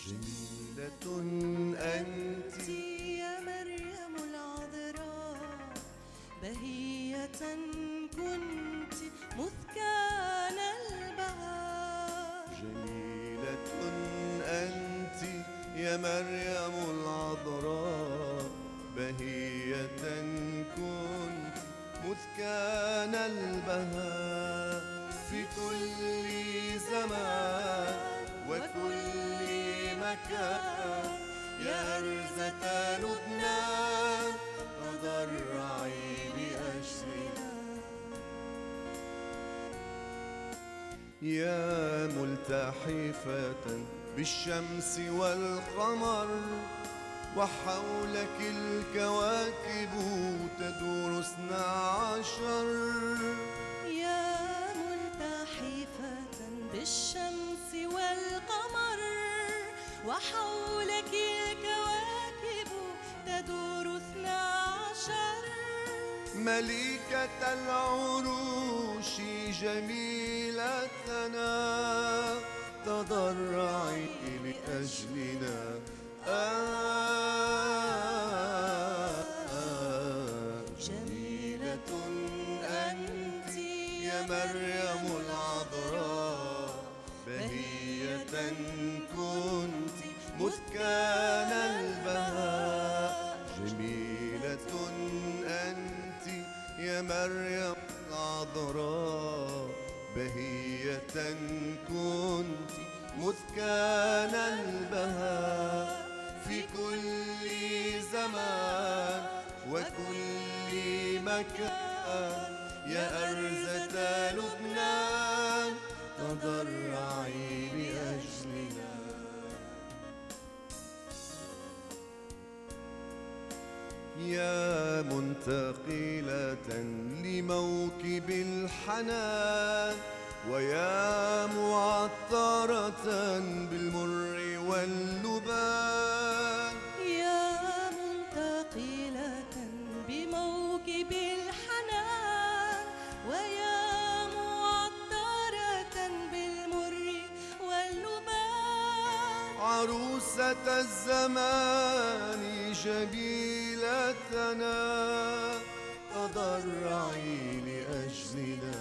جميلة أنت يا مريم العذراء، بهية كنت مذ كان البهاء. جميلة أنت يا مريم العذراء، بهية كنت مذ كان البهاء. في كل زمان وكل مكان يا أرزة لبنان تضرعي لأجلنا. يا ملتحفة بالشمس والقمر، وحولك الكواكب تدور 12. يا ملتحفة بالشمس والقمر، وحولك الكواكب تدور 12. ملكة العروش جميلتنا تضرعي لأجلنا. جميلة أنت يا مريم العذراء، بهية كنت مذ كان البهاء. جميلة أنت يا مريم العذراء، بهية كنت مذ كان البهاء. في كل زمان وكل مكان يا أرزة لبنان تضرعي لأجلنا. يا منتقلة لموكب الحنان، ويا معطرة بالمر واللبان. يا منتقلة بموكب الحنان، ويا معطرة بالمر واللبان. عروسة الزمان جميلتنا تضرعي لأجلنا.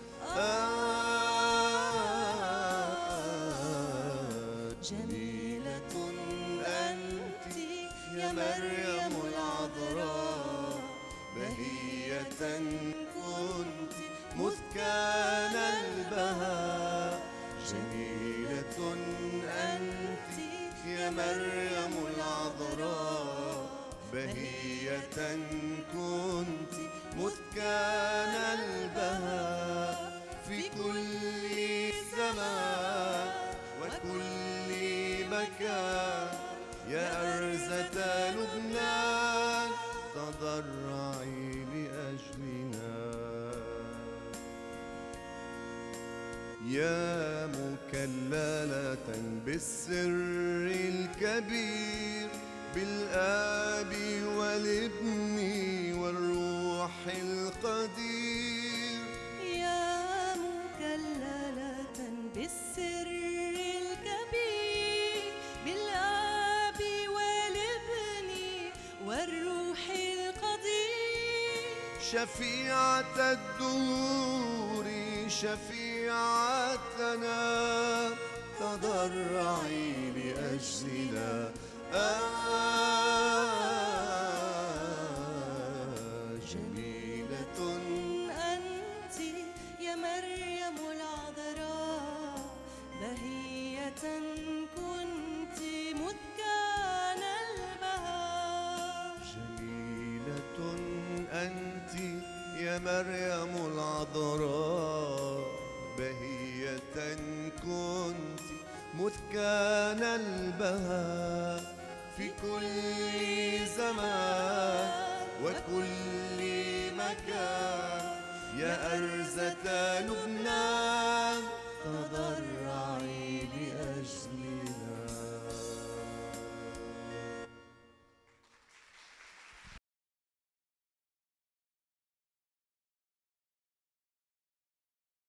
جميلة أنت يا مريم العذراء، بهية كنت مذ كان البهاء. جميلة أنت يا مريم العذراء، بهية كنت مذ كان البهاء. في كل زمان وكل مكان يا أرزة لبنان تضرعي لأجلنا. يا مكللة بالسر الكبير، بالآب والابن والروح القدير. يا مكللة بالسر الكبير، بالآب والابن والروح القدير. شفيعة الدهور شفيعتنا تضرعي لأجلنا. جميلة أنت يا مريم العذراء، بهية كنت مذ كان البهاء. جميلة أنت يا مريم العذراء، بهية كنت مذ كان البهاء. في كل زمان